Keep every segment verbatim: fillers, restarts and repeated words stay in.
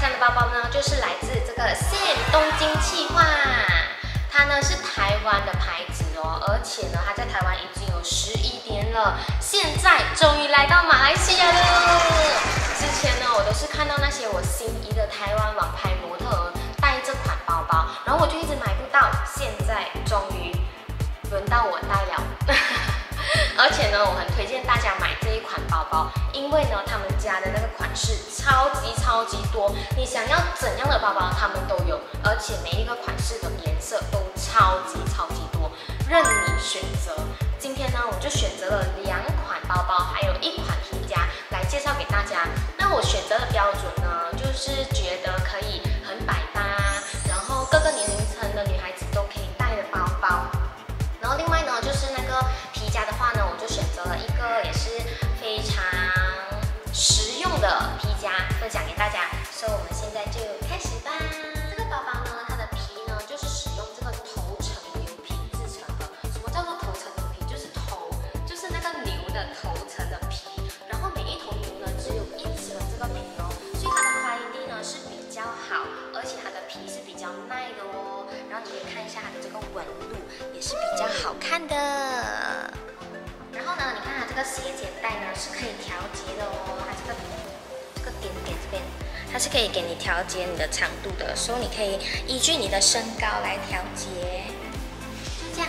三的包包呢，就是来自这个 S A M 东京企划，它呢是台湾的牌子哦，而且呢，它在台湾已经有十一年了，现在终于来到马来西亚了。之前呢，我都是看到那些我心仪的台湾网拍模特带这款包包，然后我就一直买不到，现在终于轮到我带了。而且呢，我很推荐大家买这一款包包，因为呢，他们家的那个款式超级超级多，你想要怎样的包包，他们都有，而且每一个款式的颜色都超级超级多，任你选择。今天呢，我就选择了两款包包，还有一款皮夹来介绍给大家。那我选择的标准呢，就是觉得可以很百搭，然后各个年龄层的女孩子都可以带的包包。然后另外呢，就是那个皮夹的话呢，我就选择了一个也是非常实用的皮夹，分享给大家。所以我们现在就开始吧。这个包包呢，它的皮呢就是使用这个头层牛皮制成的。什么叫做头层牛皮？就是头，就是那个牛的头层的皮。然后每一头牛呢只有一层这个皮哦，所以它的快递呢是比较好，而且它的皮是比较耐的哦。然后你可以看一下它的这个纹路，也是比较好看的。然后呢，你看它这个斜肩带呢是可以调节的哦，它这个这个点点这边，它是可以给你调节你的长度的，所以你可以依据你的身高来调节，就这样。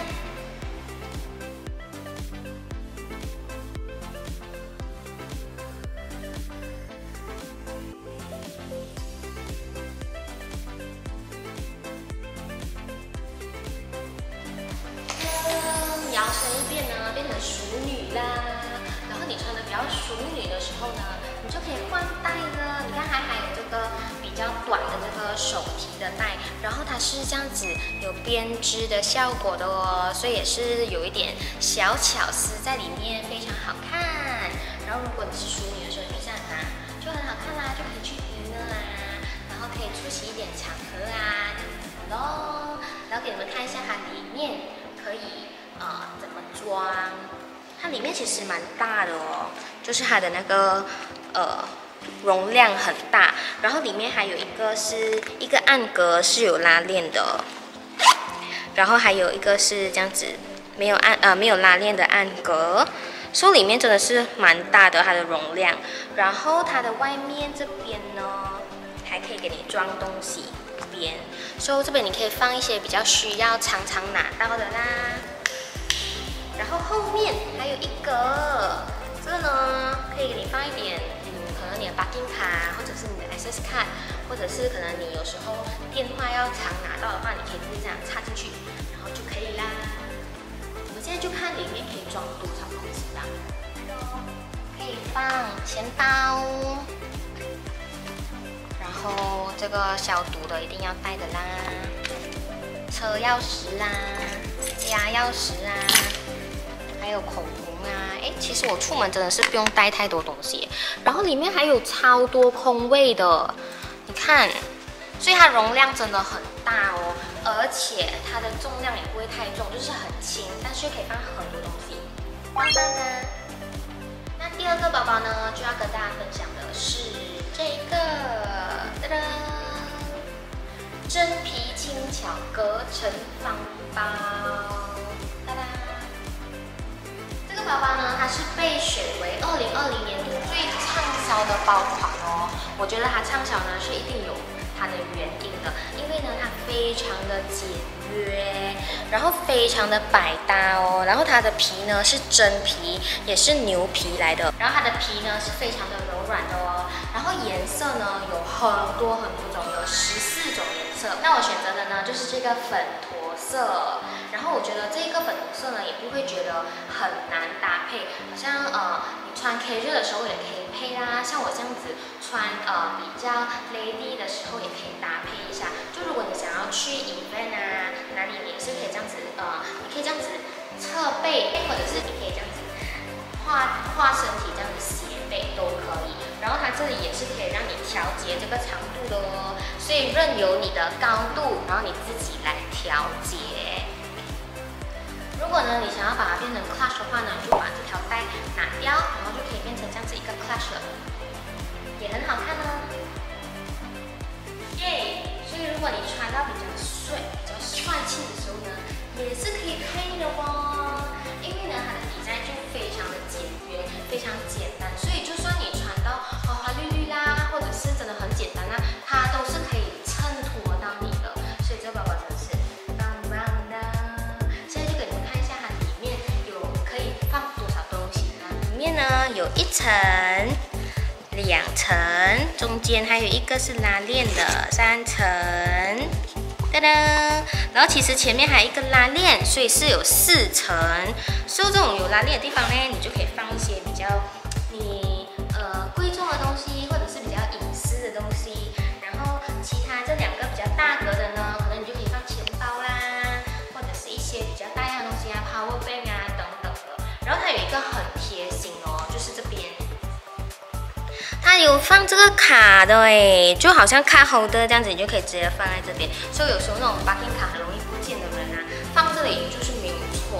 摇身一变呢，变成淑女啦。然后你穿的比较淑女的时候呢，你就可以换带了。你看它还有这个比较短的这个手提的带，然后它是这样子有编织的效果的哦，所以也是有一点小巧思在里面，非常好看。然后如果你是淑女的时候，你就这样拿，就很好看啦，就可以去娱乐啊，然后可以出席一点场合啊，这样子咯。然后给你们看一下它里面可以。呃，怎么装？它里面其实蛮大的哦，就是它的那个呃容量很大，然后里面还有一个是一个暗格是有拉链的，然后还有一个是这样子没有暗呃没有拉链的暗格，所以里面真的是蛮大的它的容量。然后它的外面这边呢，还可以给你装东西边，所以这边你可以放一些比较需要常常拿到的啦。然后后面还有一个，这个呢可以给你放一点，嗯，可能你的 parking 卡，或者是你的 access card， 或者是可能你有时候电话要常拿到的话，你可以直接这样插进去，然后就可以啦。我们现在就看里面可以装多少东西啦。可以放钱包，然后这个消毒的一定要带的啦，车钥匙啦，家钥匙啊。还有口红啊，哎，其实我出门真的是不用带太多东西，然后里面还有超多空位的，你看，所以它容量真的很大哦，而且它的重量也不会太重，就是很轻，但是可以放很多东西。当当当，那第二个包包呢，就要跟大家分享的是这个，噔噔，真皮轻巧隔层方包，哒哒。这个包包呢，它是被选为二零二零年度最畅销的包款哦。我觉得它畅销呢是一定有它的原因的，因为呢它非常的简约，然后非常的百搭哦。然后它的皮呢是真皮，也是牛皮来的，然后它的皮呢是非常的柔软的哦。然后颜色呢有很多很多种，有十四种颜色。那我选择的呢就是这个粉驼色。然后我觉得这个粉红色呢，也不会觉得很难搭配，好像呃你穿 casual 的时候也可以配啦，像我这样子穿呃比较 lady 的时候也可以搭配一下。就如果你想要去 event 啊，哪里你也是可以这样子呃，你可以这样子侧背，或者是你可以这样子画画身体这样子斜背都可以。然后它这里也是可以让你调节这个长度的哦，所以任由你的高度，然后你自己来调节。如果呢，你想要把它变成 clutch 的话呢，你就把这条带拿掉，然后就可以变成这样子一个 clutch 了，也很好看哦。 一层、两层，中间还有一个是拉链的，三层。噔噔，然后其实前面还有一个拉链，所以是有四层。所以这种有拉链的地方呢，你就可以放一些比较你呃贵重的东西，或者是比较隐私的东西。然后其他这两个比较大格的呢，可能你就可以放钱包啦，或者是一些比较大样的东西啊 ，power bank 啊等等的。然后它有一个很贴心哦，就是这边。它有放这个卡的哎，就好像卡 holder 这样子，你就可以直接放在这边。所以有时候那种 parking 卡很容易不见的人啊，放这里就是没有错。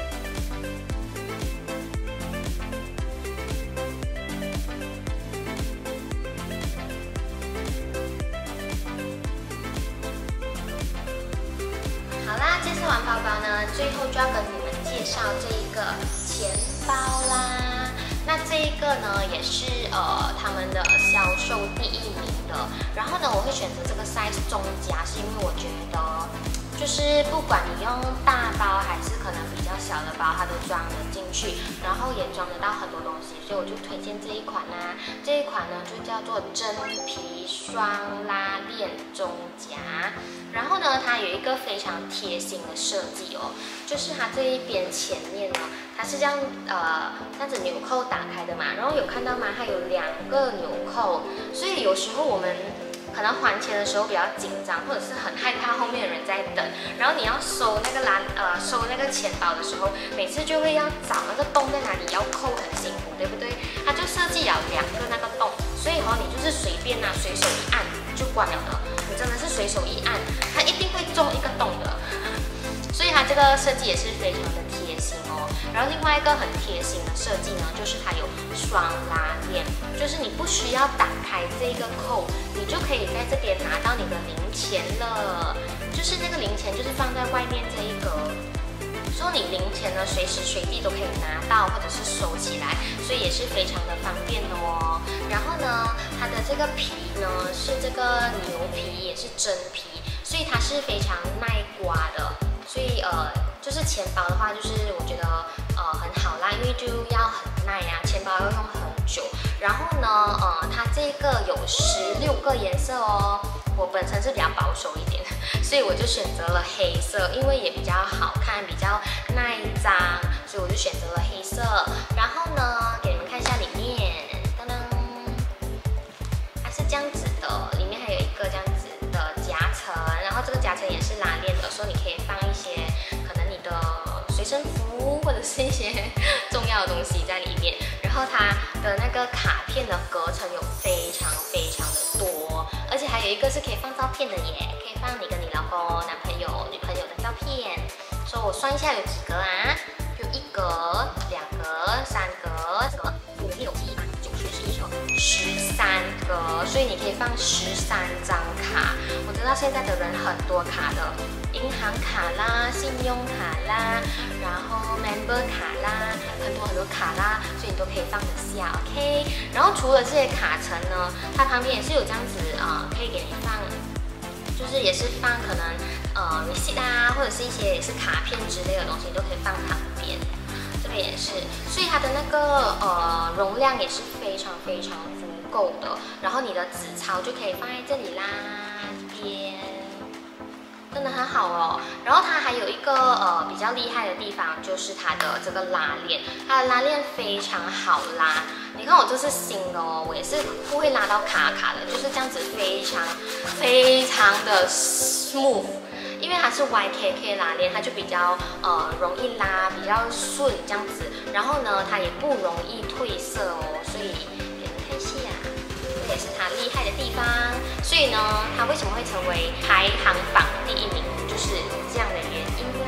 好啦，介绍完包包呢，最后就要跟你们介绍这一个钱包啦。那这一个呢，也是呃他们的销售第一名的。然后呢，我会选择这个 size 中夹，是因为我觉得，就是不管你用大包还是可能比较小的包，它都装得进去，然后也装得到很多东西，所以我就推荐这一款啦。这一款呢就叫做真皮双拉链中夹。然后呢，它有一个非常贴心的设计哦，就是它这一边前面呢，它是这样呃这样子纽扣打开的嘛，然后有看到吗？它有两个纽扣，所以有时候我们可能还钱的时候比较紧张，或者是很害怕后面的人在等，然后你要收那个拉呃收那个钱包的时候，每次就会要找那个洞在哪里，要扣很辛苦，对不对？它就设计了两个那个洞，所以哦你就是随便啊随手一按就关了的，你真的是随手一按，它一定会中一个洞的。所以它这个设计也是非常的贴心哦。然后另外一个很贴心的设计呢，就是它有双拉链，就是你不需要打开这个扣，你就可以在这边拿到你的零钱了。就是那个零钱就是放在外面这一格，所以你零钱呢随时随地都可以拿到或者是收起来，所以也是非常的方便的哦。然后呢，它的这个皮呢是这个牛皮，也是真皮，所以它是非常耐刮的。所以呃，就是钱包的话，就是我觉得呃很好啦，因为就要很耐啊，钱包要用很久。然后呢，呃，它这个有十六个颜色哦。我本身是比较保守一点，所以我就选择了黑色，因为也比较好看，比较耐脏，所以我就选择了黑色。然后呢，给你们看一下里面，噔噔，它是这样子的，里面还有一个这样子的夹层，然后这个夹层也是拉链的，所以你可以放一些可能你的随身符或者是一些重要的东西在里面。然后它的那个卡片的隔层有非常非常的多，而且还有一个是可以放照片的耶，可以放你跟你老公、男朋友、女朋友的照片。所以我算一下有几格啊？有一格、两格、三格、四格、五、六、七、八、九、十、十一、十二、十三格，所以你可以放十三张卡。我知道现在的人很多卡的，银行卡啦、信用卡啦，然后 member 卡啦，很多很多卡啦，所以你都可以放得下 ，OK。然后除了这些卡层呢，它旁边也是有这样子啊、呃，可以给你放。就是也是放可能呃 receipt 啊，或者是一些也是卡片之类的东西，都可以放旁边。这边也是，所以它的那个呃容量也是非常非常足够的。然后你的纸钞就可以放在这里啦，这边真的很好哦。然后它还有一个呃比较厉害的地方，就是它的这个拉链，它的拉链非常好拉。你看我这是新的哦，我也是不会拉到卡卡的，就是这样子非常非常的 smooth， 因为它是 Y K K 拉链，它就比较呃容易拉，比较顺这样子。然后呢，它也不容易褪色哦，所以给你们看一下，这也是它厉害的地方。所以呢，它为什么会成为排行榜第一名，就是这样的原因啦。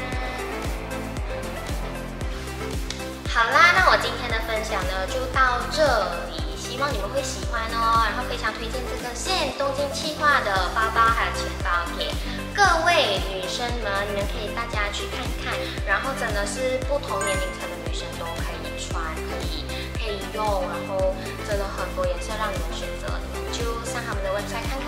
好啦，那我今天的分享呢就到这里，希望你们会喜欢哦。然后非常推荐这个现东京企划的包包还有钱包给各位女生们，你们可以大家去看看。然后真的是不同年龄层的女生都可以穿，可以可以用，然后真的很多颜色让你们选择，你们就上他们的 website 看看。